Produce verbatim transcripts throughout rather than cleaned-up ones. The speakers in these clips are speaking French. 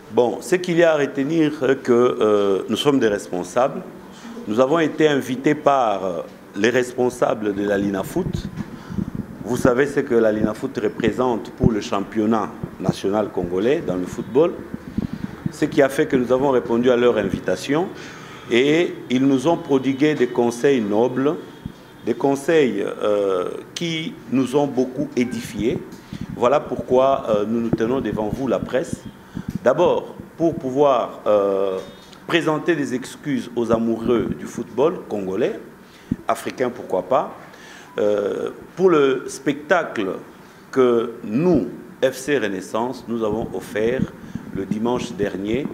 Bon, ce qu'il y a à retenir, que euh, nous sommes des responsables. Nous avons été invités par euh, les responsables de la Linafoot. Vous savez ce que la Linafoot représente pour le championnat national congolais dans le football. Ce qui a fait que nous avons répondu à leur invitation et ils nous ont prodigué des conseils nobles, des conseils euh, qui nous ont beaucoup édifiés. Voilà pourquoi euh, nous nous tenons devant vous, la presse. D'abord, pour pouvoir euh, présenter des excuses aux amoureux du football congolais, africain pourquoi pas, euh, pour le spectacle que nous, F C Renaissance, nous avons offert le dimanche dernier,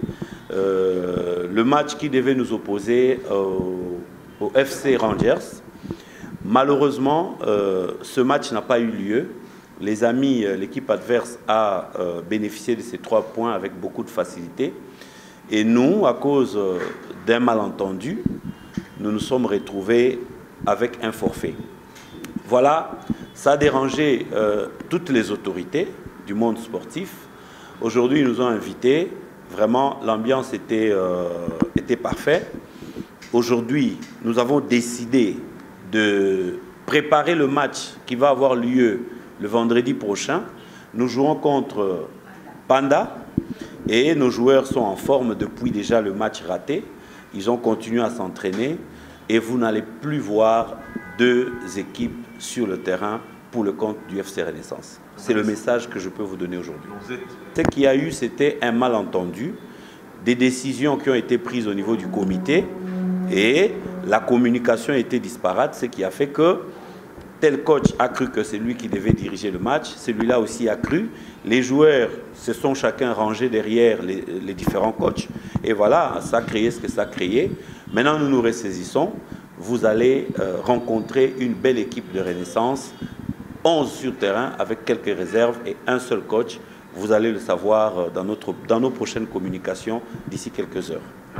euh, le match qui devait nous opposer au, au F C Rangers. Malheureusement, euh, ce match n'a pas eu lieu. Les amis, l'équipe adverse a euh, bénéficié de ces trois points avec beaucoup de facilité. Et nous, à cause d'un malentendu, nous nous sommes retrouvés avec un forfait. Voilà, ça a dérangé euh, toutes les autorités du monde sportif. Aujourd'hui, ils nous ont invités. Vraiment, l'ambiance était, euh, était parfaite. Aujourd'hui, nous avons décidé de préparer le match qui va avoir lieu le vendredi prochain. Nous jouons contre Panda et nos joueurs sont en forme depuis déjà le match raté. Ils ont continué à s'entraîner et vous n'allez plus voir deux équipes sur le terrain pour le compte du F C Renaissance. C'est le message que je peux vous donner aujourd'hui. Ce qu'il y a eu, c'était un malentendu, des décisions qui ont été prises au niveau du comité et la communication était disparate, ce qui a fait que tel coach a cru que c'est lui qui devait diriger le match, celui-là aussi a cru. Les joueurs se sont chacun rangés derrière les, les différents coachs. Et voilà, ça a créé ce que ça a créé. Maintenant, nous nous ressaisissons. Vous allez euh, rencontrer une belle équipe de Renaissance, onze sur terrain avec quelques réserves et un seul coach. Vous allez le savoir dans, notre, dans nos prochaines communications d'ici quelques heures.